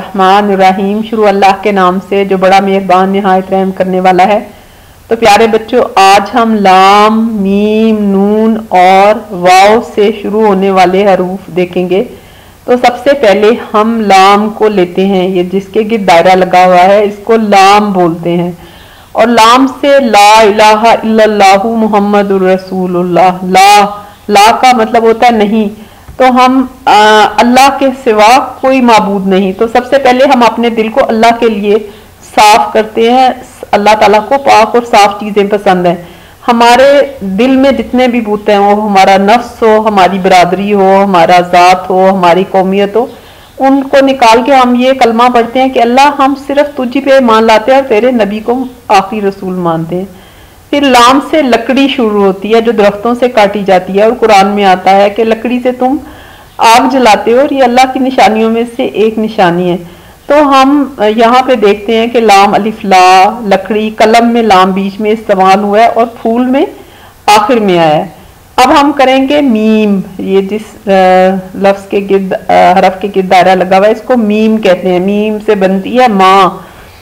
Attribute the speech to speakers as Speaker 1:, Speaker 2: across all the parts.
Speaker 1: बिस्मिल्लाहिर्रहमानिर्रहीम। शुरू अल्लाह के नाम से जो बड़ा मेहरबान निहायत रहम करने वाला है। तो प्यारे बच्चों, आज हम लाम, मीम, नून और वाव से शुरू होने वाले हरूफ देखेंगे। तो सबसे पहले हम लाम को लेते हैं। ये जिसके गिर्द दायरा लगा हुआ है इसको लाम बोलते हैं। और लाम से ला इलाहा इल्लल्लाहु मुहम्मदुर रसूलुल्लाह। ला का मतलब होता है नहीं। तो हम अल्लाह के सिवा कोई माबूद नहीं। तो सबसे पहले हम अपने दिल को अल्लाह के लिए साफ करते हैं। अल्लाह ताला को पाक और साफ चीजें पसंद हैं। हमारे दिल में जितने भी बूते हैं, वो हमारा नफ्स हो, हमारी बरादरी हो, हमारा जात हो, हमारी कौमियत हो, उनको निकाल के हम ये कलमा पढ़ते हैं कि अल्लाह हम सिर्फ तुझी पे मान लाते हैं और तेरे नबी को आखिरी रसूल मानते हैं। फिर लाम से लकड़ी शुरू होती है जो दरख्तों से काटी जाती है। और कुरान में आता है कि लकड़ी से तुम आग जलाते हो और ये अल्लाह की निशानियों में से एक निशानी है। तो हम यहाँ पे देखते हैं कि लाम अलिफ ला, लकड़ी, कलम में लाम बीच में इस्तेमाल हुआ है और फूल में आखिर में आया है। अब हम करेंगे मीम। ये जिस लफ्ज के गिर्द हरफ के गिर्द दायरा लगा हुआ है इसको मीम कहते हैं। मीम से बनती है माँ।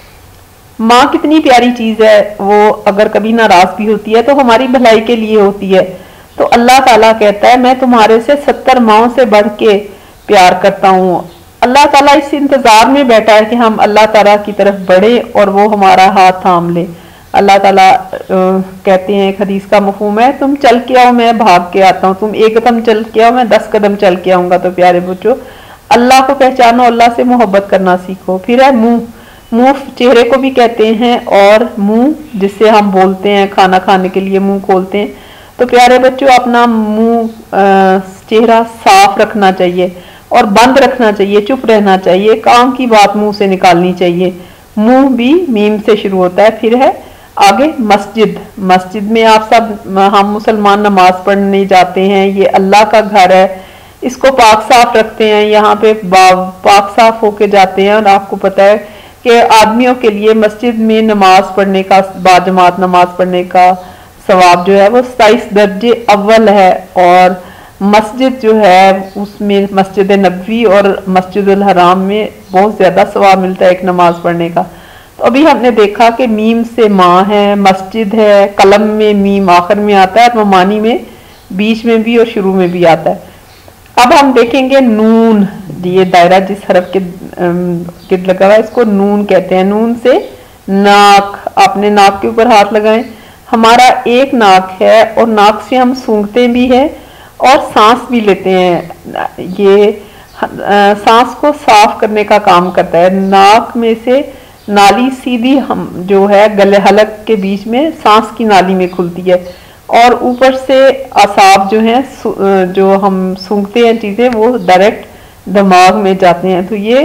Speaker 1: माँ कितनी प्यारी चीज है। वो अगर कभी नाराज भी होती है तो हमारी भलाई के लिए होती है। तो अल्लाह ताला कहता है मैं तुम्हारे से 70 माओं से बढ़ के प्यार करता हूँ। अल्लाह ताला इस इंतजार में बैठा है कि हम अल्लाह ताला की तरफ बढ़े और वो हमारा हाथ थाम ले। अल्लाह ताला कहते हैं, एक हदीस का मफहूम है, तुम चल के आओ मैं भाग के आता हूँ, तुम एक कदम चल के आओ मैं 10 कदम चल के आऊंगा। तो प्यारे बच्चों, अल्लाह को पहचानो, अल्लाह से मोहब्बत करना सीखो। फिर है मुंह। मुंह चेहरे को भी कहते हैं और मुंह जिससे हम बोलते हैं, खाना खाने के लिए मुंह खोलते हैं। तो प्यारे बच्चों, अपना मुंह चेहरा साफ रखना चाहिए और बंद रखना चाहिए, चुप रहना चाहिए, काम की बात मुंह से निकालनी चाहिए। मुंह भी मीम से शुरू होता है। फिर है आगे मस्जिद। मस्जिद में आप सब हम मुसलमान नमाज पढ़ने जाते हैं। ये अल्लाह का घर है, इसको पाक साफ रखते हैं। यहाँ पे पाक साफ होके जाते हैं। और आपको पता है कि आदमियों के लिए मस्जिद में नमाज पढ़ने का, बाजमात नमाज पढ़ने का सवाब जो है वो 27 दर्जे अव्वल है। और मस्जिद जो है उसमें मस्जिद नबवी और मस्जिदुल हराम में बहुत ज्यादा सवाब मिलता है एक नमाज पढ़ने का। तो अभी हमने देखा कि मीम से माँ है, मस्जिद है, कलम में मीम आखिर में आता है, ममानी में बीच में भी और शुरू में भी आता है। अब हम देखेंगे नून। ये दायरा जिस हरफ के गिर्द लगा हुआ है इसको नून कहते हैं। नून से नाक। अपने नाक के ऊपर हाथ लगाएं। हमारा एक नाक है और नाक से हम सूंघते भी हैं और सांस भी लेते हैं। ये सांस को साफ करने का काम करता है। नाक में से नाली सीधी हम जो है गले हलक के बीच में सांस की नाली में खुलती है और ऊपर से आसाब जो हैं, जो हम सूंघते हैं चीजें, वो डायरेक्ट दिमाग में जाते हैं। तो ये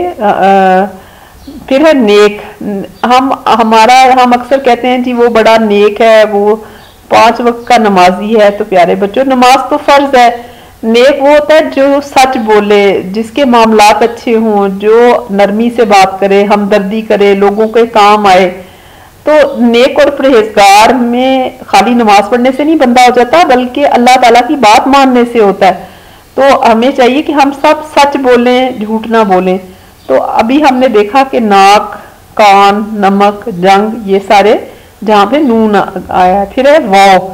Speaker 1: फिर है नेक। हम अक्सर कहते हैं जी वो बड़ा नेक है, वो 5 वक्त का नमाजी है। तो प्यारे बच्चों, नमाज तो फर्ज है। नेक वो होता है जो सच बोले, जिसके मामलात अच्छे हों, जो नरमी से बात करे, हमदर्दी करे, लोगों के काम आए। तो नेक और परहेजगार में खाली नमाज पढ़ने से नहीं बंदा हो जाता, बल्कि अल्लाह ताला की बात मानने से होता है। तो हमें चाहिए कि हम सब सच बोलें, झूठ ना बोलें। तो अभी हमने देखा कि नाक, कान, नमक, जंग, ये सारे जहाँ पे नून आया। फिर है वाव।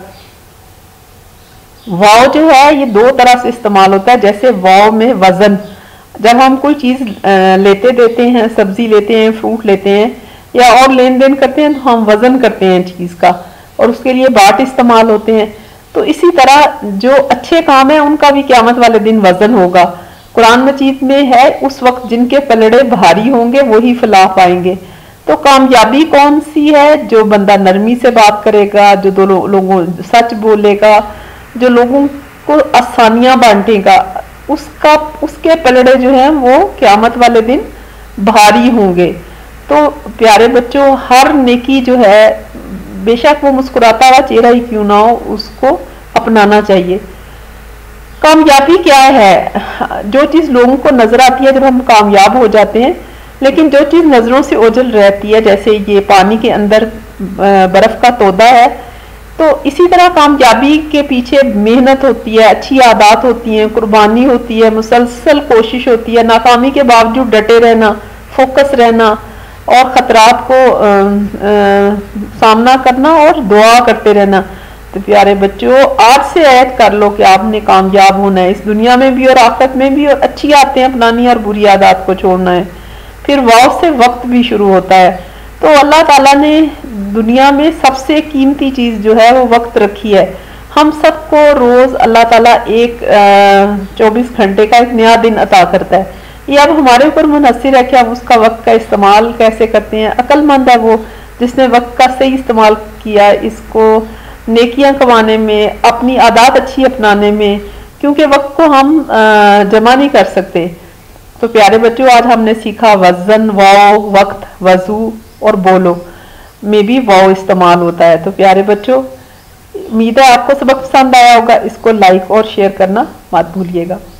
Speaker 1: वाव जो है ये 2 तरह से इस्तेमाल होता है। जैसे वाव में वजन, जब हम कोई चीज लेते देते हैं, सब्जी लेते हैं, फ्रूट लेते हैं या और लेन देन करते हैं, तो हम वजन करते हैं चीज का और उसके लिए बाट इस्तेमाल होते हैं। तो इसी तरह जो अच्छे काम है उनका भी क़यामत वाले दिन वजन होगा। कुरान मजीद में है, उस वक्त जिनके पलड़े भारी होंगे वही फलाह पाएंगे। तो कामयाबी कौन सी है? जो बंदा नरमी से बात करेगा, जो दो लोगों सच बोलेगा, जो लोगों को आसानियां बांटेगा, उसके पलड़े जो हैं वो क़यामत वाले दिन भारी होंगे। तो प्यारे बच्चों, हर नेकी जो है, बेशक वो मुस्कुराता हुआ चेहरा ही क्यों ना हो, उसको अपनाना चाहिए। कामयाबी क्या है? जो चीज लोगों को नजर आती है जब हम कामयाब हो जाते हैं, लेकिन जो चीज नजरों से ओझल रहती है, जैसे ये पानी के अंदर बर्फ का तोदा है, तो इसी तरह कामयाबी के पीछे मेहनत होती है, अच्छी आदत होती है, कुर्बानी होती है, मुसलसल कोशिश होती है, नाकामी के बावजूद डटे रहना, फोकस रहना और खतरात को सामना करना और दुआ करते रहना। तो प्यारे बच्चों, आज से ऐद कर लो कि आपने कामयाब होना है, इस दुनिया में भी और आखिरत में भी, और अच्छी आदतें अपनानी और बुरी आदत को छोड़ना है। फिर वाव से वक्त भी शुरू होता है। तो अल्लाह ताला ने दुनिया में सबसे कीमती चीज़ जो है वो वक्त रखी है। हम सबको रोज़ अल्लाह ताला एक 24 घंटे का एक नया दिन अता करता है। ये अब हमारे ऊपर मुनहसर है कि हम उसका वक्त का इस्तेमाल कैसे करते हैं। अक्लमंद है वो जिसने वक्त का सही इस्तेमाल किया, इसको नेकियां कमाने में, अपनी आदत अच्छी अपनाने में, क्योंकि वक्त को हम जमा नहीं कर सकते। तो प्यारे बच्चों, आज हमने सीखा वजन, वाव, वक्त, वजू और बोलो में भी वाव इस्तेमाल होता है। तो प्यारे बच्चों, उम्मीद है आपको सबक पसंद आया होगा। इसको लाइक और शेयर करना मत भूलिएगा।